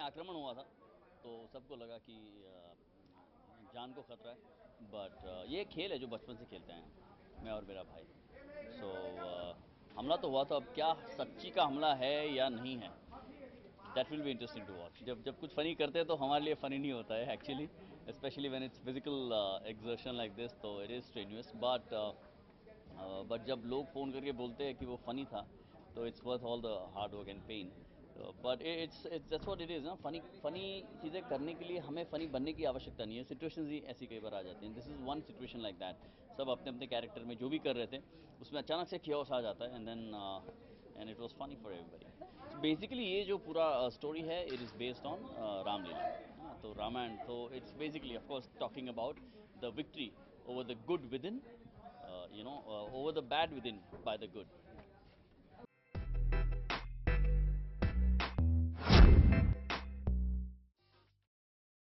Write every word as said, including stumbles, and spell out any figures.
आक्रमण हुआ था तो सबको लगा कि जान को खतरा है, बट ये खेल है जो बचपन से खेलते हैं मैं और मेरा भाई। सो so, हमला तो हुआ था, अब क्या सच्ची का हमला है या नहीं है, that will be interesting to watch. जब जब कुछ फ़नी करते हैं तो हमारे लिए फ़नी नहीं होता है actually, specially when it's physical exertion like this, तो it is strenuous. But but जब लोग फ़ोन करके बोलते हैं कि वो फ़नी था, तो it's worth all the hard work and pain. But it's it's that's what it is ना। फ़नी फ़नी चीज़ें करने के लिए हमें फ़नी बनने की आवश्यकता नहीं है, सिचुएशंस ही ऐसी कई बार आ जाती हैं। This is one situation like that. सब अपने अपने कैरेक्टर में जो भी कर रहे थे उसमें अचानक से chaos आ जाता है, and then and it was funny for everybody. Basically ये जो पूरा स्टोरी है, it is based on Ramlila. तो रामायण, तो it's basically of course talking about the victory over the good within, you know, over the bad within by the good.